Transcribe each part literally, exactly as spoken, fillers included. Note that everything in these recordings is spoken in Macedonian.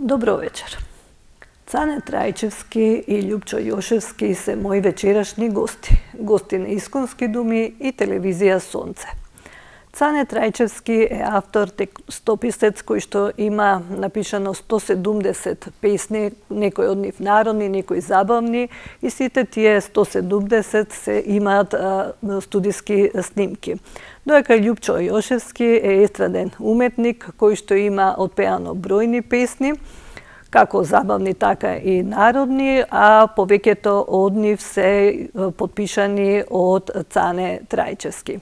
Добро вечер. Цане Трајчевски и Љупчо Јошевски се мои вечерашни гости. Гости на Исконски думи и телевизија Сонце. Цане Трајчевски е автор, текстописец кој што има напишано сто седумдесет песни, некои од нив народни, некои забавни, и сите тие сто седумдесет се имаат а, студиски снимки. Доека Љупчо Јошевски е естраден уметник кој што има отпеано бројни песни, како забавни, така и народни, а повеќето од нив се потпишани од Цане Трајчевски.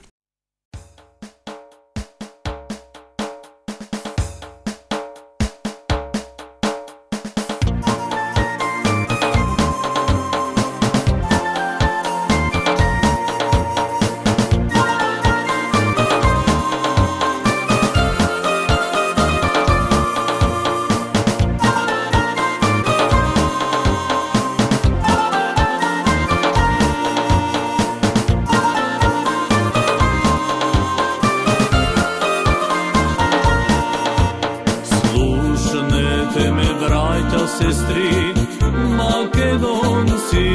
Sestri Makedonci,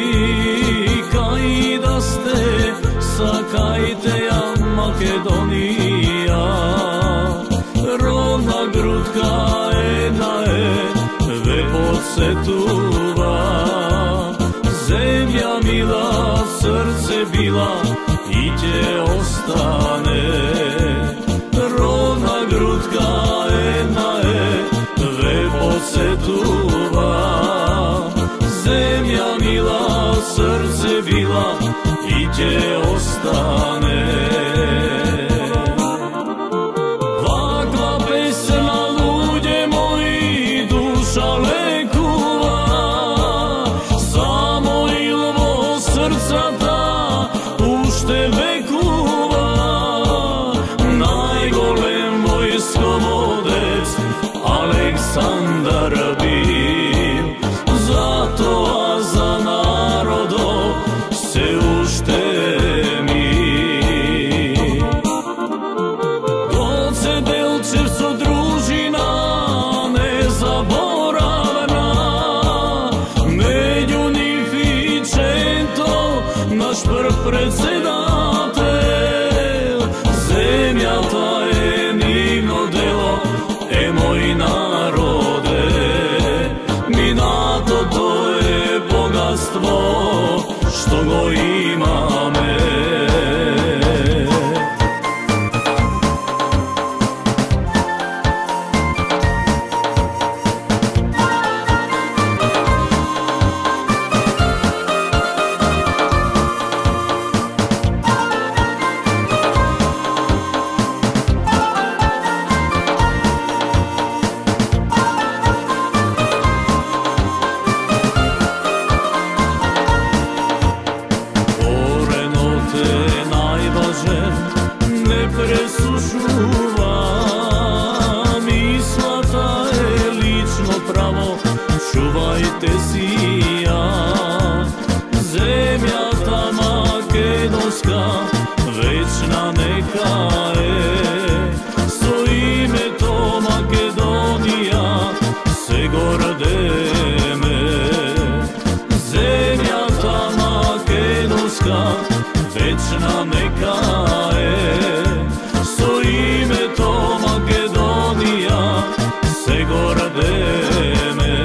кај да сте, сакајте ја Македонија. Ровна грудка една е, ве подсетува. Земја мила, срце била и ќе остане. Ровна грудка една е, ве подсетува. Земја мила, срце била и ќе остане. Ваква песна, луѓе мои, душа лекува. Само ил во срцата уште векува. Најголем војсководец Александар бил, затоа за народот се уште мил. Гоце Делчев со дружина незаборавна, меѓу нив и Ченто, наш прв председател. Земјата е нивно дело, е мој народе, минатото е богатство што го имаме. Не пресушува, мислата е лично право, чувајте си ја. Земјата македонска вечна нека е, со името Македонија се гордеме. Земјата македонска вечна нека е, со името Македонија се гордеме.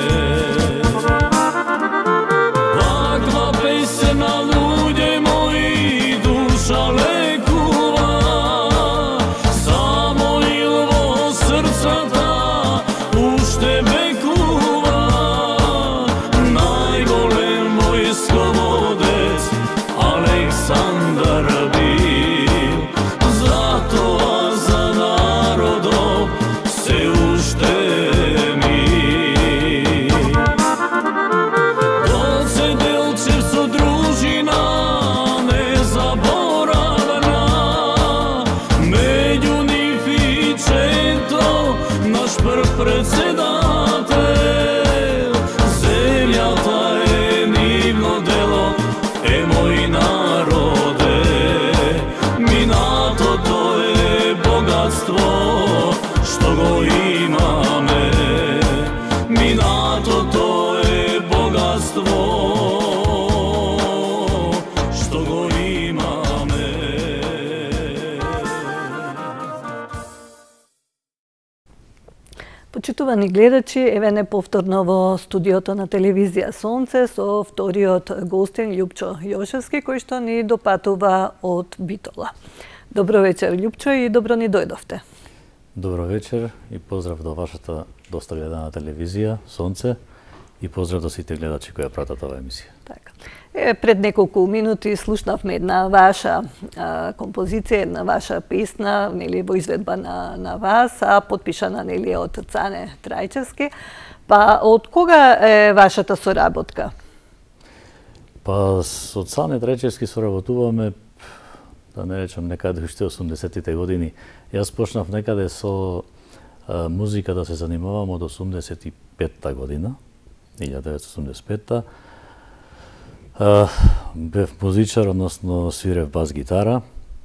Ваква песна, луѓе мои, душа лекува. Само ил во срцата уште векува. Најголем војсководец Александар бил, затоа за народот се уште мил. Гоце Делчев со дружина незаборавна, меѓу нив и Ченто, наш прв председател. Земјата е нивно дело, е мој народе, минатото е богатство што го имаме. Почитувани гледачи, еве неповторно во студиото на телевизија Сонце со вториот гостин Љупчо Јошевски, кој што ни допатува од Битола. Добро вечер, Љупчо, и добро ни дојдовте. Добро вечер и поздрав до вашата доста гледана телевизија Сонце и поздрав до сите гледачи кои ја пратат оваа емисија. Така. Е, пред неколку минути слушнавме една ваша а, композиција, една ваша песна, нели, во изведба на, на вас, а подпишана, нели, од Цане Трајчевски. Па, од кога е вашата соработка? Па, со Цане Трајчевски соработуваме, да не речам, некаде уште осумдесеттите години. Јас почнав некаде со а, музика да се занимавам од осумдесет и петта година, илјадесет деветстотини осумдесет и петта. Uh, бев музичар, односно свирев бас гитара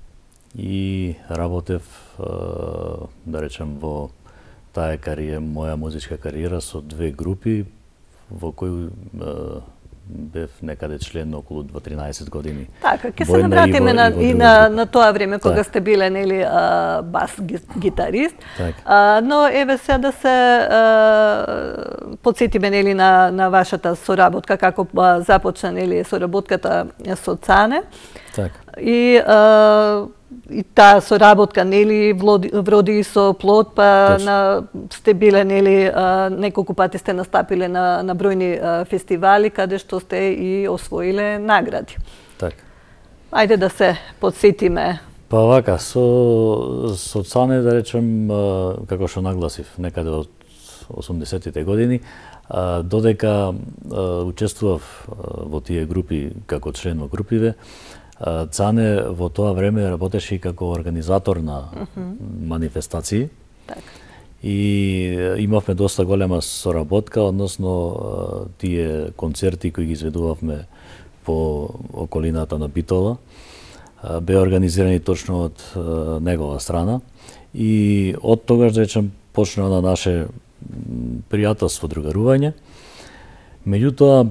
и работев, uh, да речем, во таа кариера, моја музичка кариера со две групи во кои uh, бев некаде член околу тринаесет години. Така, ќе се навратиме на, и на, на тоа време кога так. Сте биле, нели, а, бас гитарист. Так. А, но еве се да се а, подсетиме, нели, на, на вашата соработка, како а, започна, нели, соработката со Цане. Так. И а, и таа соработка, нели, вроди со плод, па на, сте биле, нели, а, неколку пати сте настапиле на, на бројни а, фестивали, каде што сте и освоиле награди. Так. Ајде да се подсетиме. Па вака, со, со Цане, да речем, а, како што нагласив, некаде од осумдесеттите години, а, додека а, учествував а, во тие групи, како член во групиве, Цане во тоа време работеше и како организатор на uh -huh. манифестации. Так. И имавме доста голема соработка, односно тие концерти кои ги изведувавме по околината на Битола, беа организирани точно од негова страна. И од тогаш, да речем, почна на наше пријателство, другарување. Меѓутоа,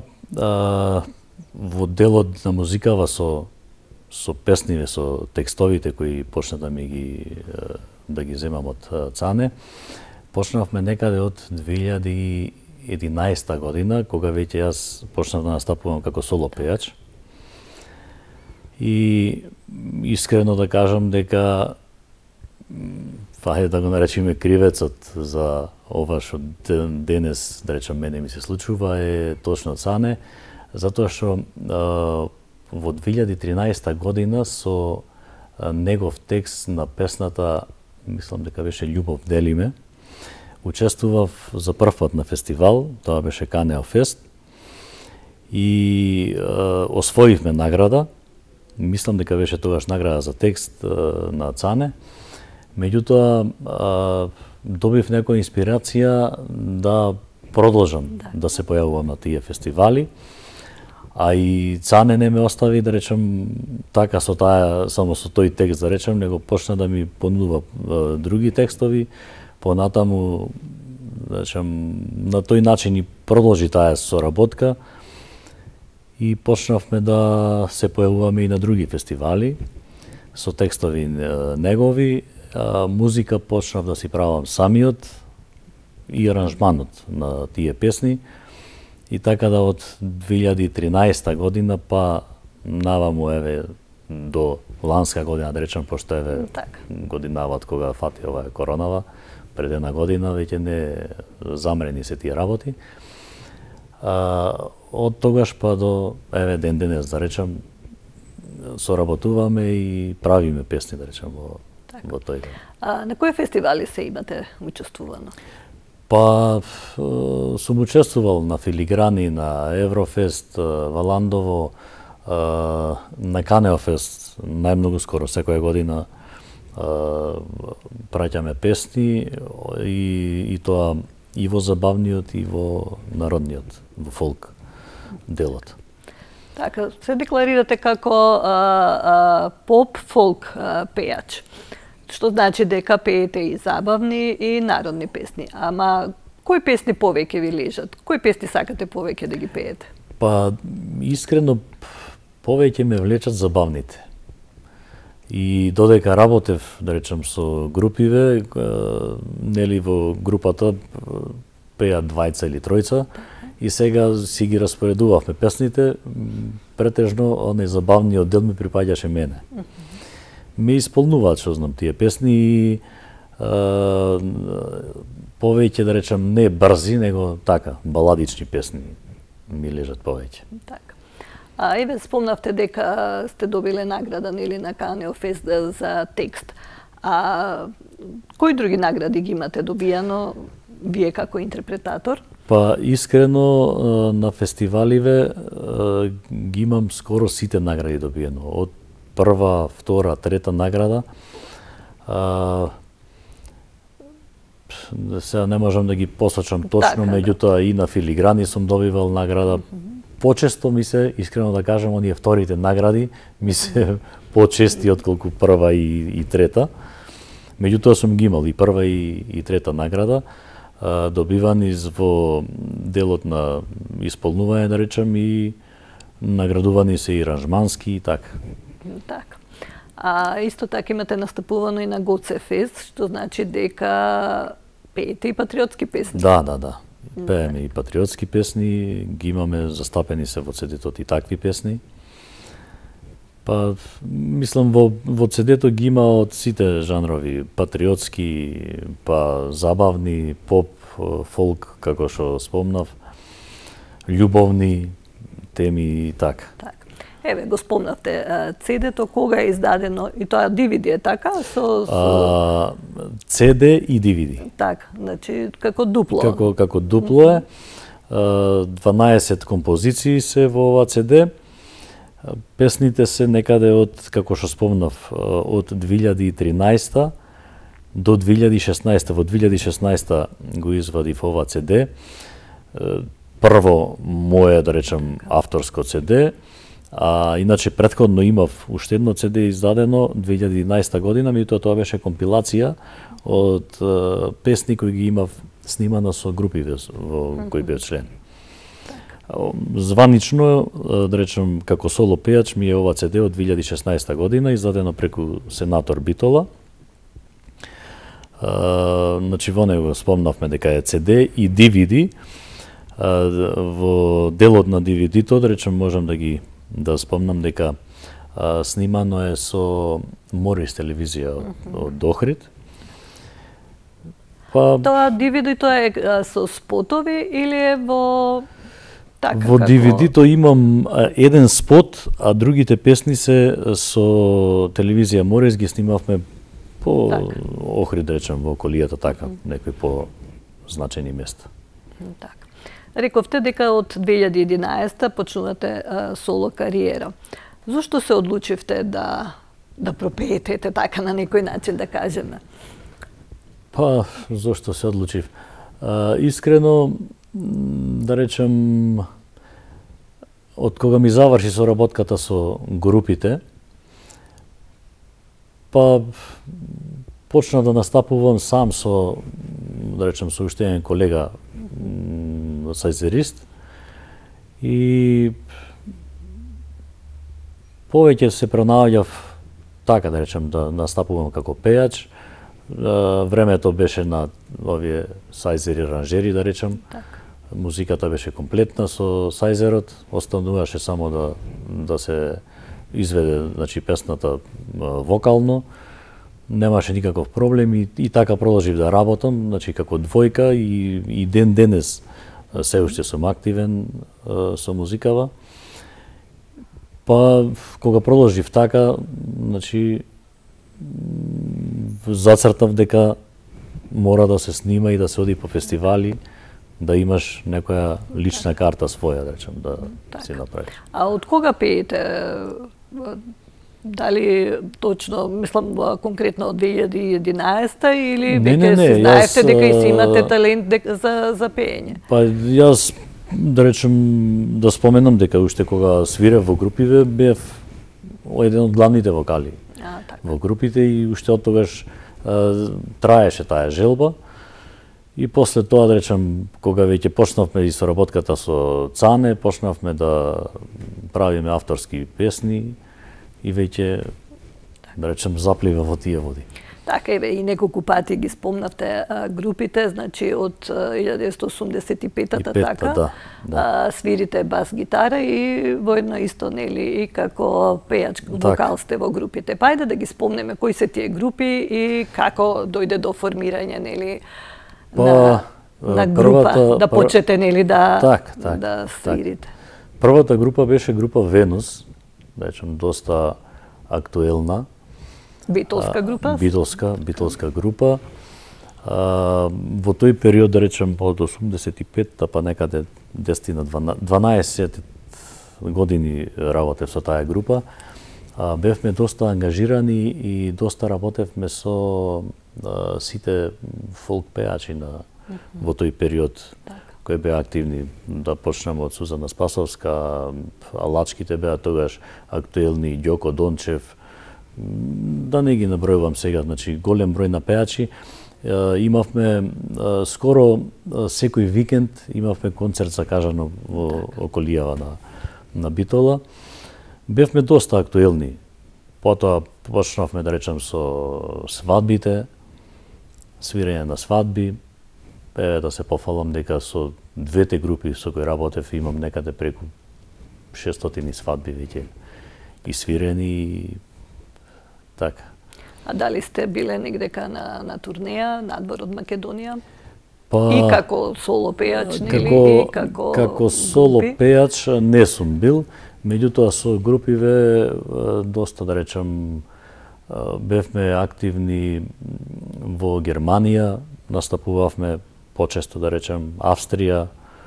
во делот на музикава со со песниве, со текстовите кои почна да ми ги да ги земам од Цане, почнавме некаде од две илјади и единаесета година, кога веќе јас почнав да настапувам како соло пејач. И искрено да кажам дека, фајде да го наречеме, кривецот за ова што денес, да речем, мене ми се случува е точно Цане, затоа што во две илјади и тринаесета година со негов текст на песната, мислам дека беше Љубов делиме, учествував за прв пат на фестивал, тоа беше Канео Фест, и е, освоивме награда. Мислам дека беше тогаш награда за текст е, на Цане. Меѓутоа, е, добив некоја инспирација да продолжам да, да се појавувам на тие фестивали. А и Цане не ме остави, да речем, така со таа, само со тој текст, да речем, него почна да ми понудува е, други текстови, понатаму, да речем, на тој начин и продолжи таа соработка и почнавме да се појавуваме и на други фестивали со текстови е, негови, а, музика почнав да си правам самиот и аранжманот на тие песни. И така да од две илјади и тринаесета година па наваму, еве, до ланска година, да речем, пошто еве так. годинават кога фати оваа коронава, пред една година веќе не замрени се тие работи. А, од тогаш па до еве ден денес, да речем, соработуваме и правиме песни, да речем, во, так. во тој ден. А на кои фестивали се имате учествувано? Па, сум учествувал на Филиграни, на Еврофест, Валандово, на Канео Фест, најмногу скоро, секоја година праќаме песни и, и тоа и во забавниот и во народниот, во фолк делот. Така, се декларирате како а, а, поп-фолк пејач. Што значи дека пеете и забавни и народни песни. Ама кои песни повеќе ви лежат? Кои песни сакате повеќе да ги пеете? Па искрено повеќе ме влечат забавните. И додека работев, да речем, со групиве, нели во групата пеат двајца или тројца, и сега си ги распоредувавме песните, претежно оној забавниот дел ми припаѓаше мене. Ме исполнуваат, што знам, тие песни и повеќе, да речем, не брзи, него така, баладични песни ми лежат повеќе. Така. А еве спомнавте дека сте добиле награда нели на Канео Фест за текст. А кои други награди ги имате добијано вие како интерпретатор? Па искрено на фестиваливе ги имам скоро сите награди добиено. Од прва, втора, трета награда. Сега не можам да ги посочам точно, така, меѓутоа и на филиграни сум добивал награда. Почесто ми се, искрено да кажам, оние вторите награди ми се почести отколку прва и, и трета. Меѓутоа сум ги имал и прва и, и трета награда, добивани во делот на исполнување, да речем, и наградувани се и ранжмански и така. Така. А исто така имате настапувано и на Гоце Фест, што значи дека пеете и патриотски песни. Да, да, да. Пееме и патриотски песни, ги имаме застапени се во цедетот и такви песни. Па, мислам, во, во цедето ги има од сите жанрови, патриотски, па забавни, поп, фолк, како што спомнав, љубовни теми и така. Так. Еве, го спомнавте, цедето кога е издадено, и тоа ди ви ди е така? Со, со... А, Си Ди и Ди Ви Ди. Така, значи како дупло. Како, како дупло е. дванаесет композиции се во ова Си Ди. Песните се некаде од, како што спомнав, од две илјади и тринаесета до две илјади и шеснаесета. Во две илјади и шеснаесета го извадив ова Си Ди. Прво моје, да речем, авторско Си Ди, а иначе претходно имав уште едно Си Ди издадено две илјади и единаесета година, меѓутоа тоа беше компилација од песни кои ги имав снимана со групиве во кои бев член. Званично, да речем, како соло пејач ми е ова Си Ди од две илјади и шеснаесета година, издадено преку Сенатор Битола. Значи, во него спомнавме дека е Си Ди и Ди Ви Ди. Во делот на Ди Ви Ди-то, да речем, можам да ги да спомнам дека а, снимано е со Морис телевизија од, од Охрид. Па, Тоа Ди Ви Ди тоа е а, со спотови или е во така во како... Ди Ви Ди-то имам а, еден спот, а другите песни се со телевизија Морис ги снимавме по така. Охрид, да речем, во околијата, така, некои по значени места. Така. Рековте дека од две илјади и единаесета почнувате а, соло кариера. Зошто се одлучивте да да пропеете така на некој начин, да кажеме? Па, зошто се одлучив? А, искрено, да речем, од кога ми заврши соработката со групите, па почна да настапувам сам со, да речем, со уште еден колега сајзерист, и повеќе се пронаоѓав така, да речем, да настапувам како пејач. Времето беше на овие сајзери аранжери, да речем. Так. Музиката беше комплетна со сајзерот, остануваше само да да се изведе, значи, песната вокално. Немаше никаков проблем и, и така продолжив да работам, значи како двојка, и, и ден денес се уште сум активен а, со музикава. Па кога продолжив така, значи зацртав дека мора да се снима и да се оди по фестивали, да имаш некоја лична карта своја, да речем, да така. си направиш. А од кога пеете? Дали точно, мислам, конкретно од две илјади и единаесета или Не, веќе не, не, си знаевте јас, дека и си имате а, талент дека, за, за пеење? Па јас, да речем, да споменам дека уште кога свирев во групиве, бев еден од главните вокали А, така. во групите, и уште од тогаш а, траеше таа желба. И после тоа, да речем, кога веќе почнавме и соработката со Цане, почнавме да правиме авторски песни, и веќе да речем, заплива во тие води. Така, еве, и неколку пати ги спомнавте а, групите, значи од илјада деветстотини осумдесет и пета така, да, да. А, свирите бас гитара и воедно исто, нели, и како пејач, вокал сте во групите. Па ајде да ги спомнеме кои се тие групи и како дојде до формирање, нели, па, на, на група, првата, да почнете, нели, да, так, так, да свирите. Так. Првата група беше група Венус, да речем, доста актуелна. Битолска група? Битолска, битолска група. А, во тој период, да речем, од осумдесет и петта па некаде десет на дванаесет години работев со таа група. А, бевме доста ангажирани и доста работевме со а, сите фолк пеачи на во тој период, кои беа активни. Да почнеме од Сузана Спасовска, Алачките беа тогаш актуелни, Ѓоко Дончев, да не ги набројувам сега, значи голем број на пеачи. Имавме скоро секој викенд имавме концерт закажано во околијава на на Битола. Бевме доста актуелни. Потоа почнавме, да речем, со свадбите, свирење на свадби. Еве да се пофалам дека со двете групи со кои работев имам некаде преку шестстотини свадби веќе и свирени и така. А дали сте биле негдека на, на турнеја, надвор од Македонија? Па, и како соло пејач, нели? Како, и како, како соло групи? пејач не сум бил, меѓутоа со групиве доста, да речем, бевме активни во Германија, настапувавме почесто, да речем, Австрија,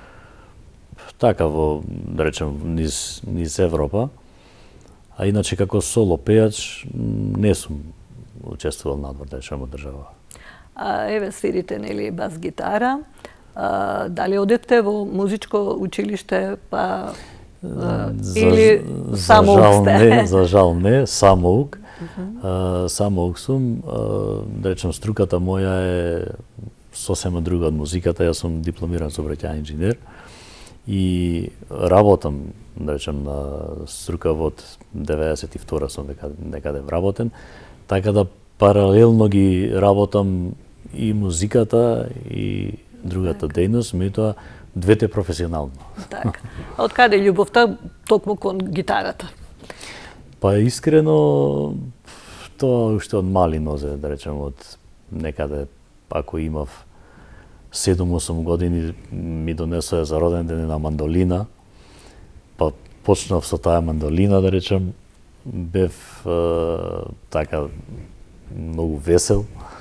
така во, да речем, низ, низ Европа. А иначе како соло пејач не сум учествувал надвор, да речем, од држава. А, еве свирите, нели, бас гитара. А, дали одевте во музичко училиште, па а, за, или за самоук жал сте? Не, за жал не, самоук. Uh-huh. Самоук сум, а, да речем, струката моја е сосема друга од музиката. Јас сум дипломиран сообраќајен инженер и работам, да речем, на струка од деветдесет и втора сум некаде вработен, така да паралелно ги работам и музиката и другата така. дејност, меѓутоа двете професионално. Така. А од каде љубовта токму кон гитарата? Па искрено, тоа уште од мали нозе, да речем, од некаде, ако имав седум-осум години, ми донесоа за роден ден на мандолина, па почнав со таа мандолина, да речем, бев е, така многу весел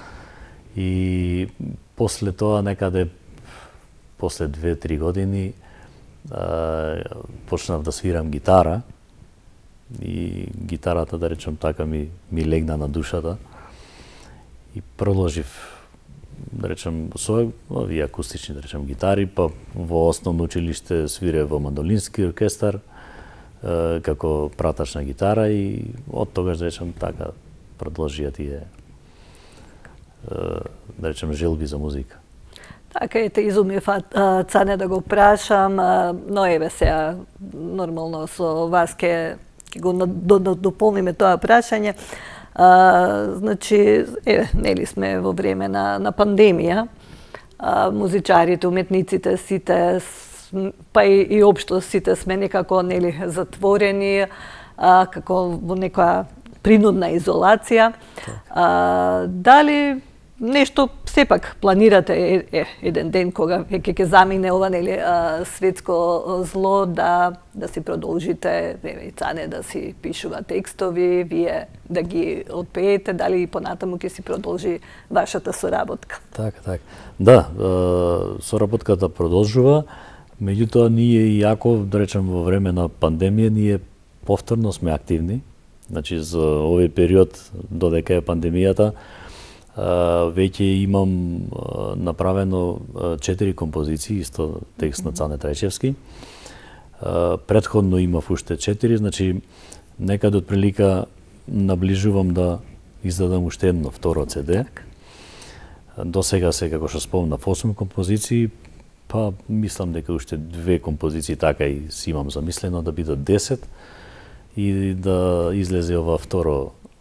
и после тоа некаде, после две-три години, е, почнав да свирам гитара и гитарата, да речем, така ми, ми легна на душата и продолжив, да речем, со овие акустични, да речем, гитари, па во основно училиште свире во мандолински оркестар, е, како пратач на гитара и од тогаш, да речем, така продолжија тие, е, да речем, желби за музика. Така ете, изумив Цане да го прашам, но еве сега нормално со вас ке го дополниме тоа прашање. А, значи, еве, нели сме во време на, на пандемија, а, музичарите, уметниците, сите, па и, и општо сите сме некако, нели, затворени, а, како во некоја принудна изолација. А, дали нешто сепак планирате е, е, еден ден кога веќе ќе замине ова, нели, а, светско зло, да да си продолжите, еве, Цане да си пишува текстови, вие да ги отпеете, дали и понатаму ќе си продолжи вашата соработка? Така, така. Да, соработката продолжува, меѓутоа ние иако, да речем, во време на пандемија, ние повторно сме активни. Значи, за овој период, додека е пандемијата, веќе имам направено четири композиции, исто текст на Цане Трајчевски. Предходно имав уште четири, значи некаде од прилика наближувам да издадам уште едно второ Це Де. До сега се, како што спомнав, осум композиции, па мислам дека уште две композиции така и си имам замислено да бидат десет и да излезе ова второ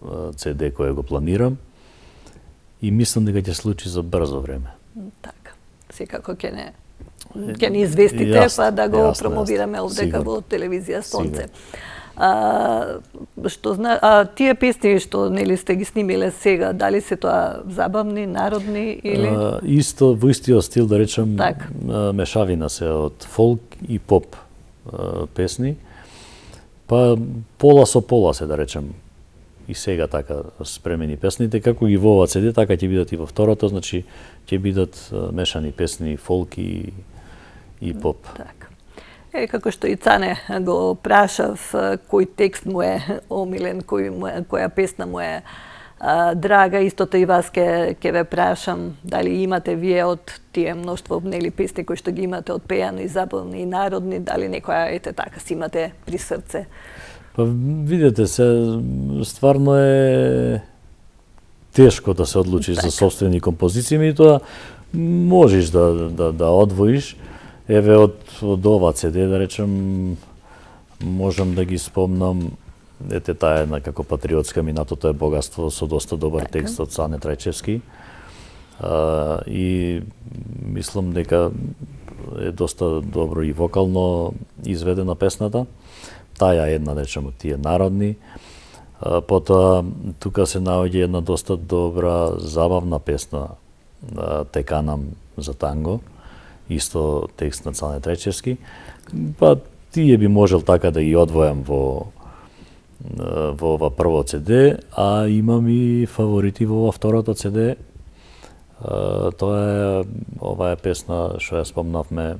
Це Де кој го планирам и мислам дека ќе случи за брзо време. Така. Секако ќе не ќе ни известите, Јасно, па да го јасно, промовираме јасно. овдека Сигурно. во телевизија Сонце. Сигурно. А, што зна, а тие песни што нели сте ги снимиле сега, дали се тоа забавни, народни или А, исто во истиот стил, да речем, Так. а, мешавина се од фолк и поп а, песни. Па пола со пола се, да речем, и сега така спремени песните, како ги во ова Це Де, така ќе бидат и во второто, значи ќе бидат а, мешани песни фолк и, и поп. така. Е, како што и Цане го прашав а, кој текст му е омилен, кој му е, која песна му е а, драга, истото и вас ке, ке ве прашам, дали имате вие од тие мноштво нели песни кои што ги имате од пејано и забавни и народни, дали некоја ете така си имате при срце? Па видете се, стварно е тешко да се одлучиш Така. за собствени композиции, меѓутоа можеш да, да, да одвоиш. Еве од, од ова Це Де, да речем, можам да ги спомнам, ете таа една како патриотска Минатото е богатство со доста добар Така. текст од Цане Трајчевски. А, и мислам дека е доста добро и вокално изведена песната. Таа е една, да речем, од тие народни. А, потоа, тука се наоѓа една доста добра, забавна песна, а, Те канам за танго, исто текст на Цане Трајчевски. Па, тие би можел така да ги одвојам во, а, во ова прво Це Де, а имам и фаворити во ова второто Це Де. А, тоа е, ова е песна што ја спомнавме,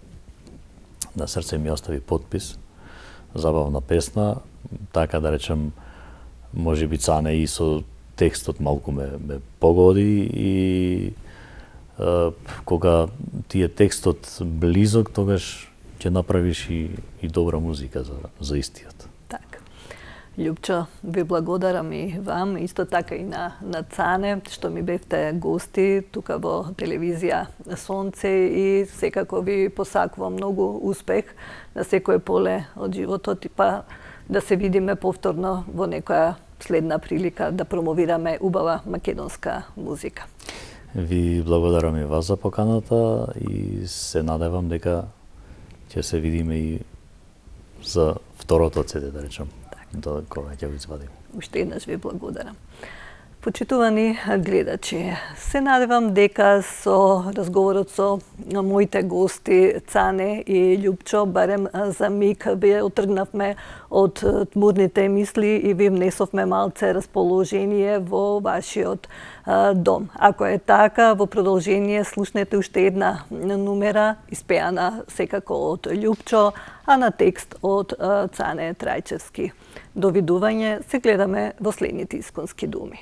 На срце ми остави подпис. Забавна песна, така да речем, може би Цане и со текстот малку ме, ме погоди и е, кога ти е текстот близок, тогаш ќе направиш и, и добра музика за, за истиот. Така. Љупчо, ви благодарам и вам, исто така и на, на Цане, што ми бевте гости тука во телевизија Сонце и секако ви посакувам многу успех на секое поле од животот и па да се видиме повторно во некоја следна прилика да промовираме убава македонска музика. Ви благодарам и вас за поканата и се надевам дека ќе се видиме и за второто Це Де, да речем, до кога ќе го извадим. Уште еднаш ви благодарам. Почитувани гледачи, се надевам дека со разговорот со моите гости Цане и Љупчо барем за миг ве отргнавме од тмурните мисли и ви внесовме малце расположение во вашиот дом. Ако е така, во продолжение слушнете уште една numera испеана секако од Љупчо, а на текст од Цане Трајчевски. Довидување, се гледаме во следните исконски думи.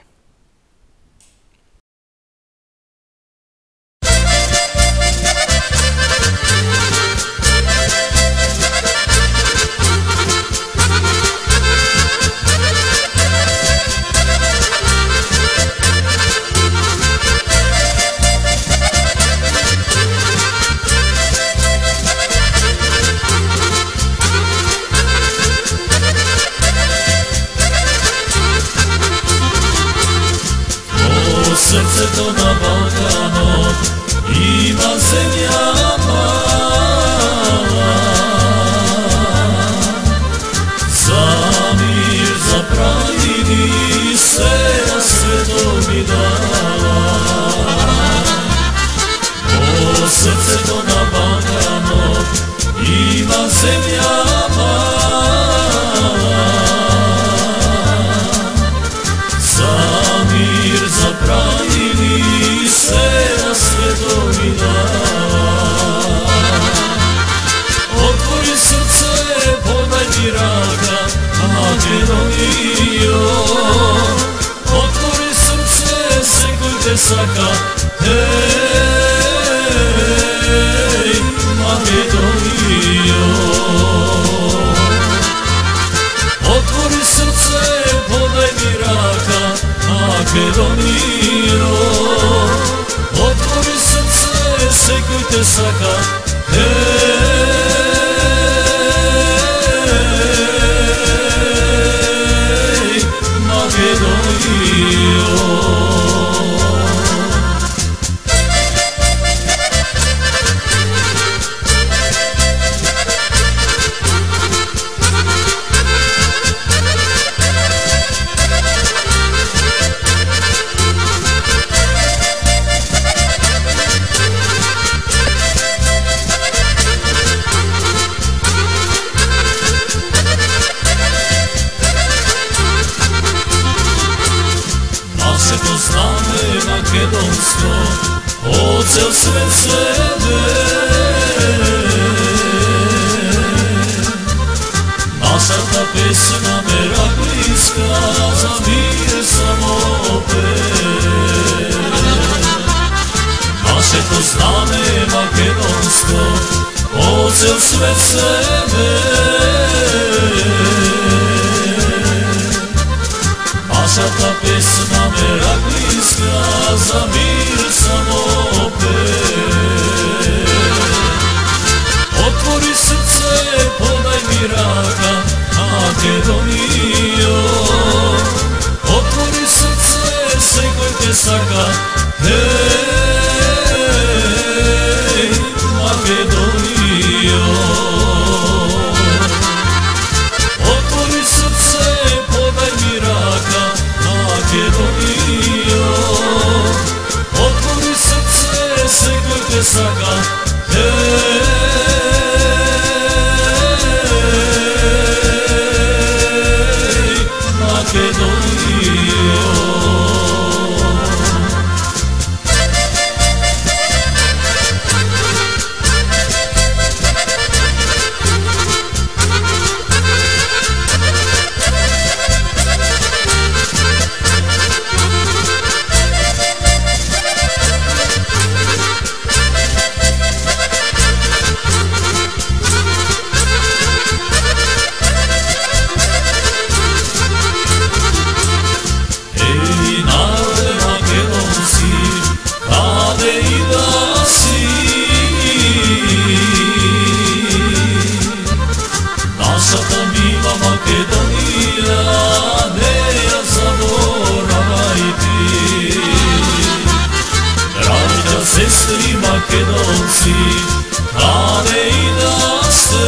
Срцето на Балканот има земја мала, за мир, за правини се на свето ми дала. О, срцето на Балканот има земја мала, за мир, за правини се на свето ми дала. Отвори срце, подај ми рака, Македонијо. Отвори срце, секој те сака, еј, Македонијо. Отвори срце, подај ми рака, Македонијо. Отвори срце, секој те сака, еј, Македонијо. sve sebe. Nasata pesma merakliska, za mir samo opet. Naše to zname makedonsko, ocel sve sebe. Naša ta pesma merakliska, za mir samo opet. Otvori srce, podaj mi raka, Makedonijo. Otvori srce, sekoj te saka, hej, Makedonijo. Otvori srce, podaj mi raka, Makedonijo. Otvori srce, sekoj te saka, hej, Makedonijo. Sestri Makedonci, kade i da ste.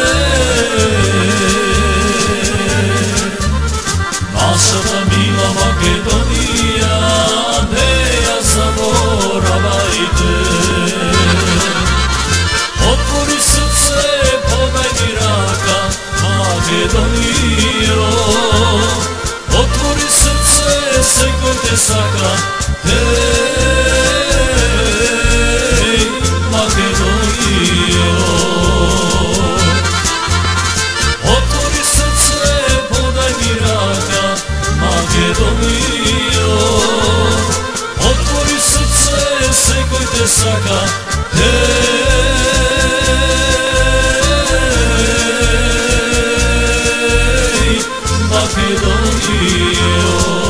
Naša ta mila Makedonija, ne ja zaboravajte. Otvori srce, podaj mi raka, Makedonijo. Otvori srce, sekoj te saka, Makedonijo. Otvori srce, podaj mi raka, Makedonijo. Otvori srce, sekoj te saka, hej, Makedonijo.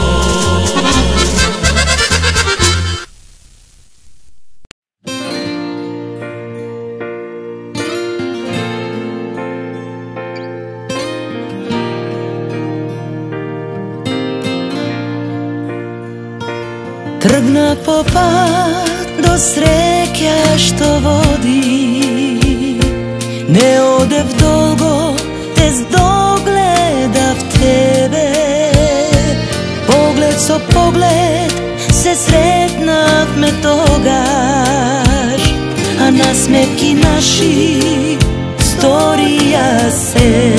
Trgna po pad do srekja što vodi, ne odev dolgo, te zdogledav tebe. Pogled so pogled, se sretnav me togaš, a nasmeki naši storija se.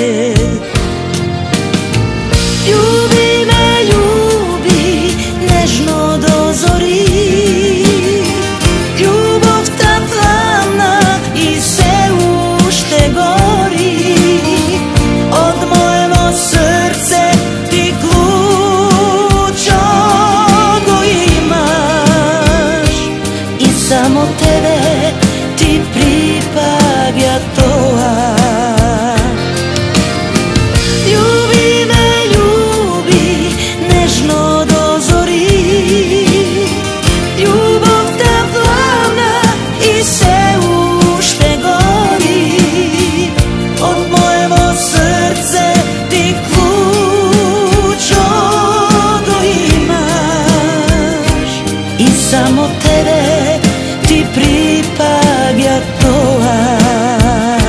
Ljubi me, ljubi, nežno do zori, ljubov ta plavna i se ušte gori. Od mojego srce ti ključo go imaš i samo tebe ti pripaga toa. Ljubi me, ljubi, nežno do zori, ljubov ta plavna i se ušte gori. Od mojego srce ti ključo go imaš i samo tebe ti pripaga toa.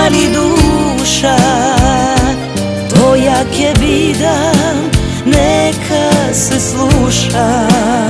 pali duša, tvoja ke vidam, neka se sluša.